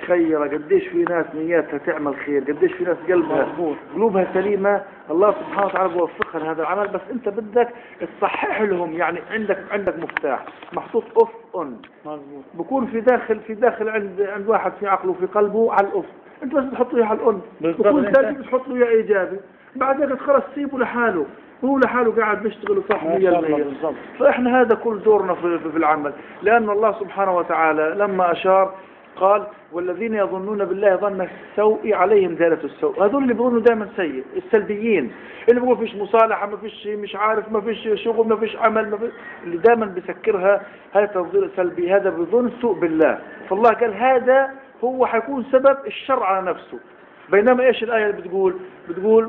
خيرة، قديش في ناس نياتها تعمل خير، قديش في ناس قلوبها سليمة، الله سبحانه وتعالى بيوفقها لهذا العمل. بس انت بدك تصحح لهم، يعني عندك مفتاح محطوط اوف اون، بكون في داخل عند واحد في عقله وفي قلبه على الاوف، انت بس بتحط له على الاون، بكون سلبي بتحط له اياه ايجابي، بعد ذلك خلص سيبه لحاله، هو لحاله قاعد بيشتغل صح 100%. فاحنا هذا كل دورنا في العمل، لأن الله سبحانه وتعالى لما أشار قال والذين يظنون بالله ظن السوء عليهم دائرة السوء. هذول اللي بيظنوا دائما سيء، السلبيين اللي بيقولوا فيش مصالحة، ما فيش مش عارف، ما فيش شغل، ما فيش عمل، ما فيش، اللي دائما بيسكرها هذا تنظير سلبي، هذا بيظن سوء بالله. فالله قال هذا هو حيكون سبب الشر على نفسه. بينما ايش الآية اللي بتقول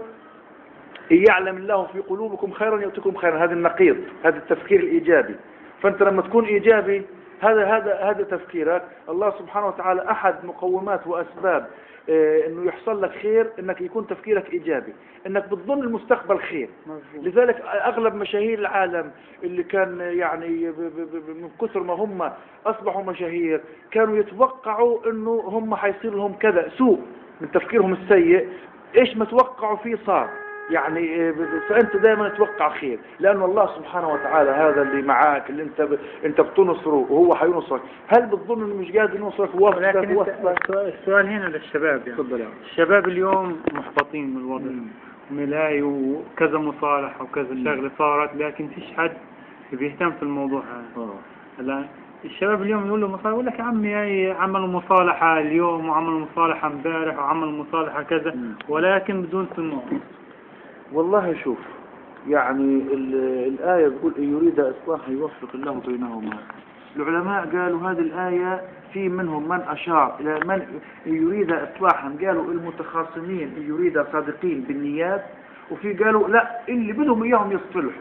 إن يعلم الله في قلوبكم خيرا يؤتكم خيرا، هذا النقيض، هذا التفكير الإيجابي. فأنت لما تكون إيجابي هذا تفكيرك. الله سبحانه وتعالى أحد مقومات وأسباب إنه يحصل لك خير إنك يكون تفكيرك إيجابي، إنك بتظن المستقبل خير. لذلك أغلب مشاهير العالم اللي كان يعني من كثر ما هم أصبحوا مشاهير كانوا يتوقعوا إنه هم حيصير لهم كذا سوء من تفكيرهم السيء، إيش ما توقعوا فيه صار. يعني فأنت دائما تتوقع خير، لأن الله سبحانه وتعالى هذا اللي معاك، اللي أنت بتنصره وهو حينصرك. هل بتظن إنه مش قادر ينصرك لكن السؤال هنا للشباب، يعني الشباب اليوم محبطين من الوضع، ملاي وكذا مصالحة وكذا شغلة صارت، لكن فيش حد بيهتم في الموضوع هذا. الآن الشباب اليوم يقول له مصالحة، يقول لك يا عمي عملوا مصالحة اليوم وعملوا مصالحة امبارح وعملوا مصالحة كذا، ولكن بدون تنظيم. والله شوف، يعني الآية بتقول إن يريد إصلاحا يوفق الله بينهما. العلماء قالوا هذه الآية في منهم من أشار إلى من يريد إصلاحا، قالوا المتخاصمين إن يريد صادقين بالنيات، وفي قالوا لا اللي بدهم إياهم يصلحوا.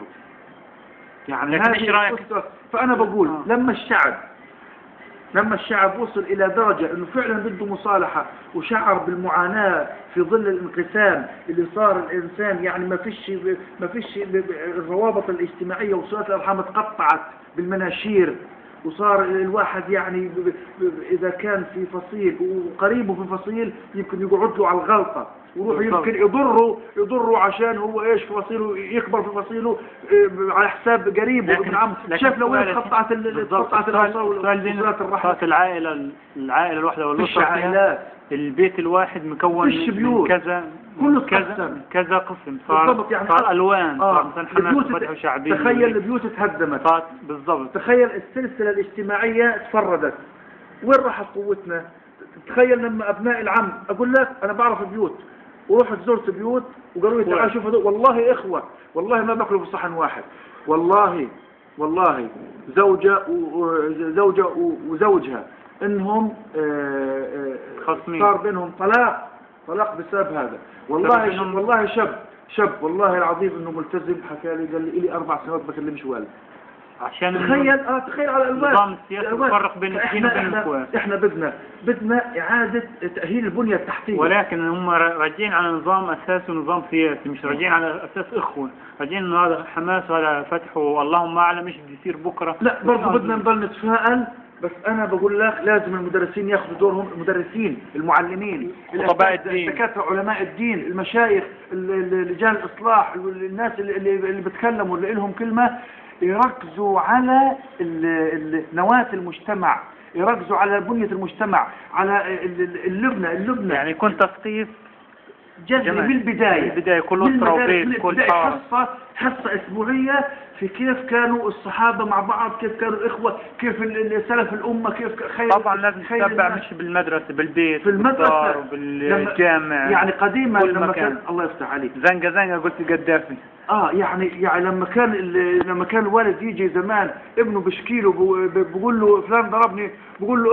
يعني هذه فأنا بقول لما الشعب وصل إلى درجة إنه فعلا بده مصالحة وشعر بالمعاناة في ظل الانقسام اللي صار الإنسان، يعني ما فيش الروابط الاجتماعية وصلات الأرحام اتقطعت بالمناشير، وصار الواحد يعني إذا كان في فصيل وقريبه في فصيل يمكن يقعد له على الغلطة، وروح يمكن يضره عشان هو ايش في فصيله، يكبر في فصيله على حساب قريبه ابن عم. شايف لو قطعت وصلات الرحم، العائلة الواحدة والأسرة، البيت الواحد مكون من كذا قسم، صار ألوان، صار مثلا حماس وفتح وشعبية. تخيل البيوت اتهدمت، بالضبط. تخيل السلسلة الاجتماعية تفردت، وين راحت قوتنا؟ تخيل لما أبناء العم، أقول لك أنا بعرف بيوت ورحت زرت بيوت وقالوا لي تعال شوف هذول، والله إخوة، والله ما باكلوا في صحن واحد، والله زوجة وزوجها إنهم صار بينهم طلاق بسبب هذا. والله شاب والله العظيم إنه ملتزم، حكى لي قال لي 4 سنوات بكلمش والد. عشان تخيل على الألوان، نظام السياسي يفرق بين الدين وبين الإخوان. احنا بدنا إعادة تأهيل البنية التحتية، ولكن هم راجعين على نظام أساسي ونظام سياسي، مش راجعين على أساس إخوة، راجعين إنه هذا حماس وهذا فتح واللهم أعلم إيش بده يصير بكرة. لا برضه بدنا نضل نتفائل. بس أنا بقول لك لازم المدرسين ياخذوا دورهم، المدرسين، المعلمين، خطباء الدين، الدكاترة، علماء الدين، المشايخ، لجان الإصلاح، الناس اللي بتكلموا اللي لهم كلمة، يركزوا على نواة المجتمع، يركزوا على بنية المجتمع، على اللبنة. يعني يكون تثقيف جذري من البداية، كل أسرة وبيت، كل حصة أسبوعية في كيف كانوا الصحابة مع بعض، كيف كانوا الإخوة، كيف سلف الأمة، كيف خير. طبعا لازم تتبع مش بالمدرسة، بالبيت، في المدرسة وبالجامع. يعني قديما لما كان الله يفتح عليك زنقة قلت القدافي. يعني لما كان الوالد يجي زمان ابنه بشكيله بقول له فلان ضربني، بقول له